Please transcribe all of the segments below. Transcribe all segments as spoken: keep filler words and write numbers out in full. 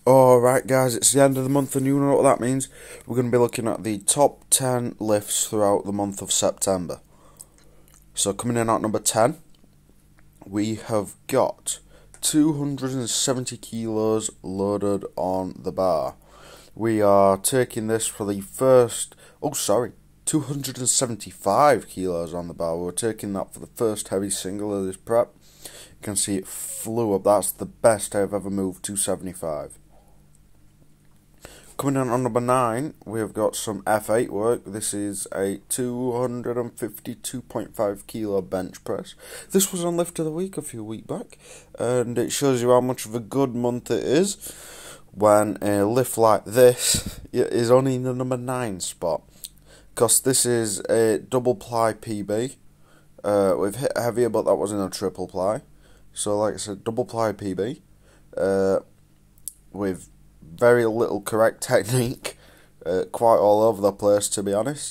Alright guys, it's the end of the month and you know what that means. We're going to be looking at the top ten lifts throughout the month of September. So coming in at number ten, we have got two hundred seventy kilos loaded on the bar. We are taking this for the first, oh sorry, two hundred seventy-five kilos on the bar. We're taking that for the first heavy single of this prep. You can see it flew up. That's the best I've ever moved, two seventy-five. Coming in on number nine, we have got some F eight work. This is a two hundred fifty-two point five kilo bench press. This was on Lift of the Week a few weeks back, and it shows you how much of a good month it is when a lift like this is only in the number nine spot. Because this is a double ply P B. Uh, we've hit heavier, but that was in a triple ply. So, like I said, double ply P B. Uh, with very little correct technique, uh, quite all over the place to be honest.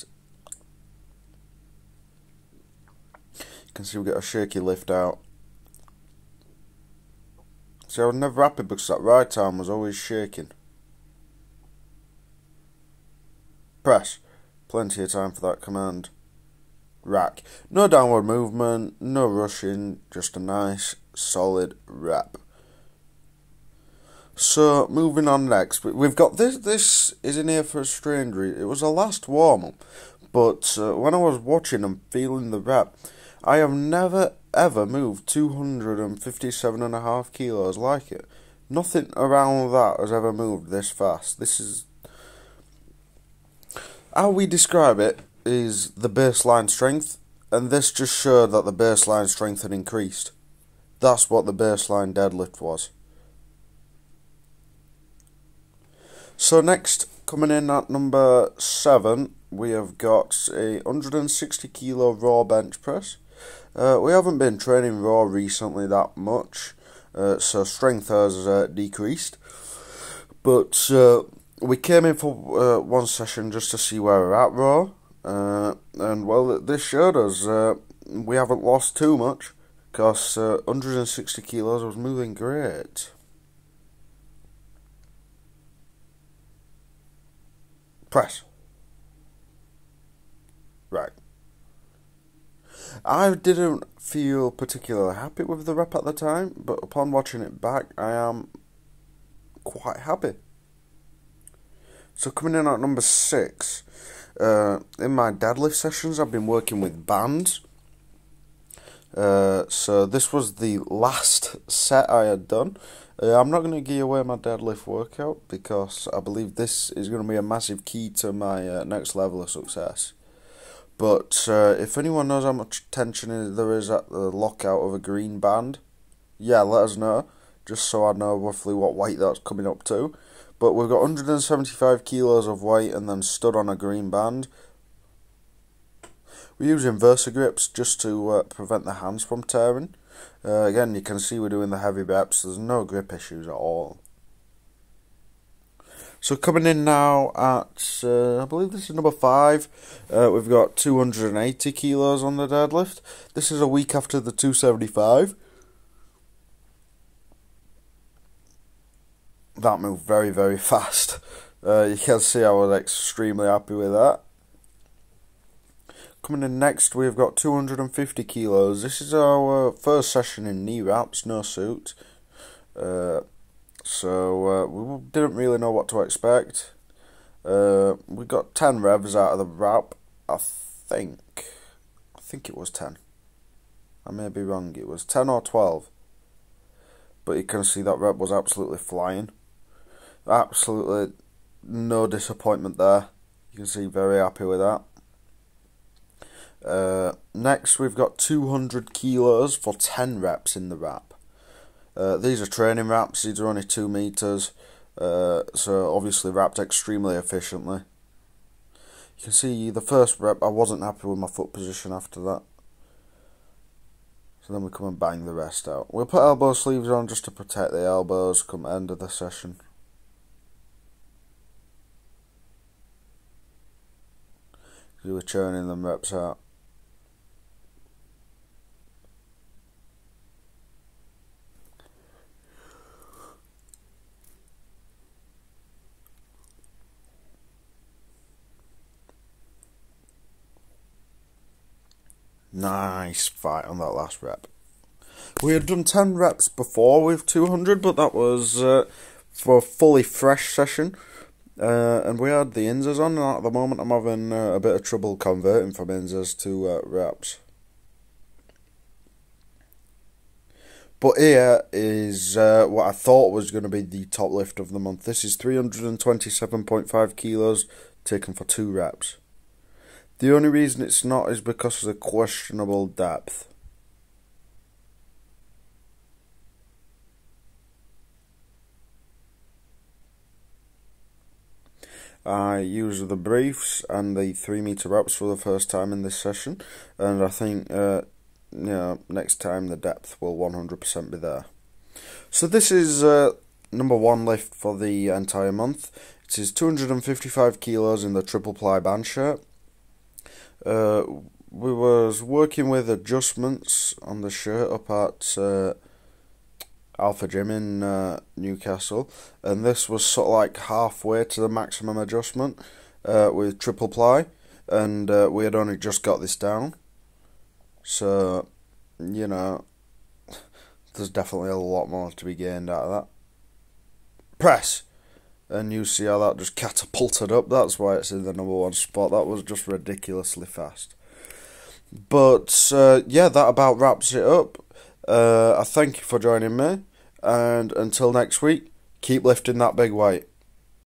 You can see we get a shaky lift out. See, I was never happy because that right arm was always shaking. Press. Plenty of time for that command. Rack. No downward movement, no rushing, just a nice solid rep. So, moving on next, we've got this, this is in here for a strange reason. It was a last warm-up, but uh, when I was watching and feeling the rep, I have never ever moved two hundred fifty-seven and a half kilos like it. Nothing around that has ever moved this fast. This is, how we describe it is the baseline strength, and this just showed that the baseline strength had increased. That's what the baseline deadlift was. So next, coming in at number seven, we have got a one hundred sixty kilo raw bench press. Uh, we haven't been training raw recently that much, uh, so strength has uh, decreased. But uh, we came in for uh, one session just to see where we're at raw, uh, and well, this showed us uh, we haven't lost too much, because uh, one hundred sixty kilos was moving great. Press. Right. I didn't feel particularly happy with the rep at the time, but upon watching it back, I am quite happy. So coming in at number six, uh, in my deadlift sessions, I've been working with bands. Uh, so this was the last set I had done. Uh, I'm not going to give away my deadlift workout because I believe this is going to be a massive key to my uh, next level of success. But uh, if anyone knows how much tension there is at the lockout of a green band, yeah, let us know, just so I know roughly what weight that's coming up to. But we've got one hundred seventy-five kilos of weight and then stood on a green band. We're using Versa grips just to uh, prevent the hands from tearing. Uh, again, you can see we're doing the heavy reps. There's no grip issues at all. So coming in now at, uh, I believe this is number five. Uh, we've got two hundred eighty kilos on the deadlift. This is a week after the two seventy-five. That moved very, very fast. Uh, you can see I was extremely happy with that. Coming in next, we've got two hundred fifty kilos. This is our first session in knee wraps, no suit. Uh, so uh, we didn't really know what to expect. Uh, we got ten revs out of the wrap. I think, I think it was ten. I may be wrong. It was ten or twelve. But you can see that rep was absolutely flying. Absolutely no disappointment there. You can see very happy with that. Uh, next, we've got two hundred kilos for ten reps in the wrap. Uh, these are training wraps. These are only two meters, uh, so obviously wrapped extremely efficiently. You can see the first rep, I wasn't happy with my foot position after that. So then we come and bang the rest out. We'll put elbow sleeves on just to protect the elbows come end of the session. We were churning them reps out. Nice fight on that last rep. We had done ten reps before with two hundred, but that was uh, for a fully fresh session. Uh, and we had the Inzas on, and at the moment I'm having uh, a bit of trouble converting from Inzas to uh, reps. But here is uh, what I thought was going to be the top lift of the month. This is three hundred twenty-seven point five kilos taken for two reps. The only reason it's not is because of the questionable depth. I used the briefs and the three meter reps for the first time in this session, and I think uh, you know, next time the depth will one hundred percent be there. So this is uh, number one lift for the entire month. It is two hundred fifty-five kilos in the triple ply band shirt. Uh, we was working with adjustments on the shirt up at uh, Alpha Gym in uh, Newcastle, and this was sort of like halfway to the maximum adjustment uh, with triple ply, and uh, we had only just got this down. So, you know, there's definitely a lot more to be gained out of that. Press! And you see how that just catapulted up. That's why it's in the number one spot. That was just ridiculously fast. But, uh, yeah, that about wraps it up. Uh, I thank you for joining me. And until next week, keep lifting that big weight.